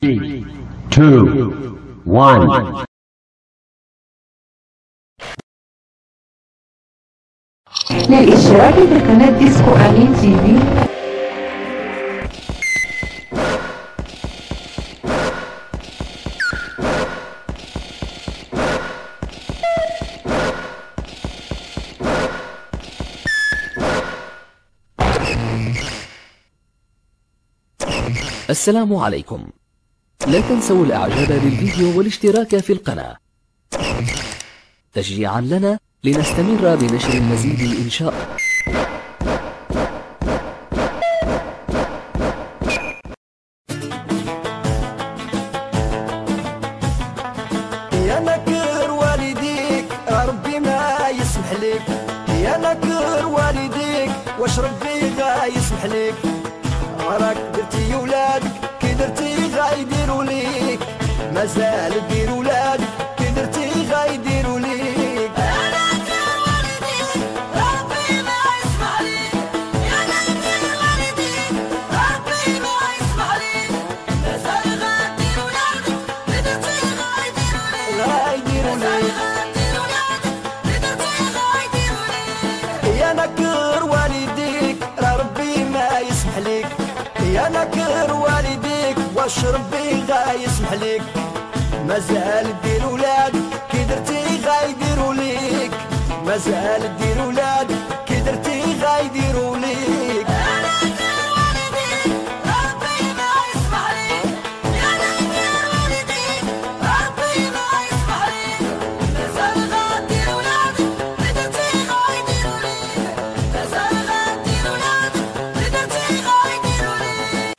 3, 2, 1. للاشتراك في قناة ديسكو أمين تي في. السلام عليكم. لا تنسوا الاعجاب بالفيديو والاشتراك في القناة تشجيعا لنا لنستمر بنشر المزيد إن شاء الله. يا نكر والديك ربي ما يسمح لك، يا نكر والديك واش ربي غا يسمح لك، راك درتي ولادك كي درتي غايديروا ليك، مازال دير ولادك كي درتي غايديروا ليك. يا نكر والديك ربي ما يسمح لك، يا نكر والديك ربي ما يسمح لك، مازال غادير ولادك كي درتي غايديروا ليك، غايديروا ليك. يا نكر والديك ربي ما يسمح لك، يا نكر والديك واش ربي غا يسمح لك، مازال دير ولادك كي درتي غايديروا ليك، مازال دير ولادك كي درتي غايديروا ليك. يا نكر والديك ربي ما يسمح لك، يا نكر والديك ربي ما يسمح لك، مازال غادير ولادك كي درتي غايديروا ليك، مازال غادير ولادك كي درتي غايديروا ليك.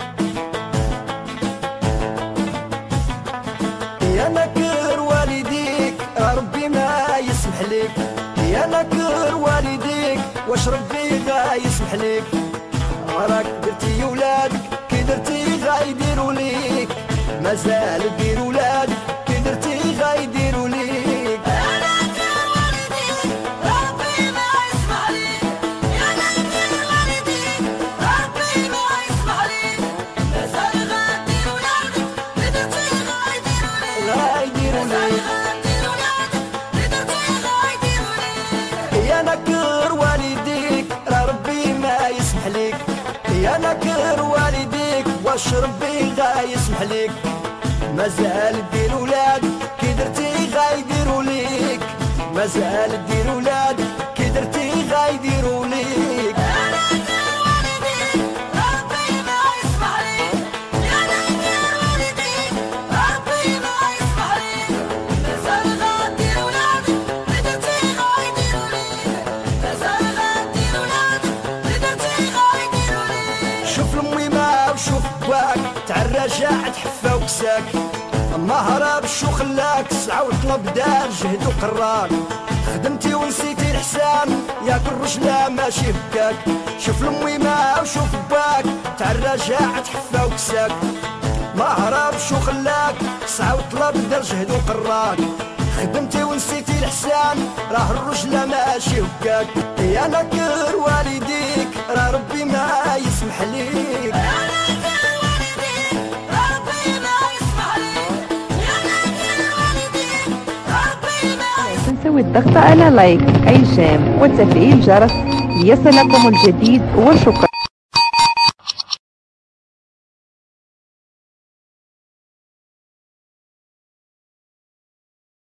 يا نكر والديك ربي ما يسمح لك، يا نكر والديك واش ربي غا يسمح لك، راك درتي ولادك كي درتي غايديروا ليك، مازال دير ولادك كي درتي غايديروا ليك. يا نكر والديك ربي ما يسمح لك، يا نكر والديك ربي ما يسمح لك، مازال غادير ولادك كي درتي غايديروا ليك، غايديروا مازال ليك. غادير ولادك كي درتي غايديروا ليك. يا نكر والديك ربي ما يسمح لك، يا نكر والديك واش ربي غا يسمح لك، مازال دير ولادك كي درتي غايديروا ليك، مازال دير ولادك كي درتي غايديروا ليك. يا نكر والديك ربي ما يسمح لك، يا نكر والديك ربي ما يسمح لك، مازال غادير ولادك كي درتي غايديروا ليك، مازال غادير ولادك كي درتي غايديروا ليك. شوف الميمة وشوف باك تاع الرجاع تحفى وكساك، ما هربش وخلاك سعى وطلب دار جهد وقراك، خدمتي ونسيتي الحسان ياك الرجلة ماشي بكاك. شوف الميمة وشوف باك تاع الرجاع تحفى وكساك، ما هربش وخلاك سعى وطلب دار جهد وقراك، خدمتي ونسيتي الحسان راه الرجلة ماشي بكاك. يا نكر والديك راه ربي ما يسمح ليك. يا نكر والديك ربي ما يسمح لك، يا نكر والديك ربي ما لا تنسوا الضغط على لايك، اعجاب وتفعيل الجرس ليصلكم الجديد، وشكرا.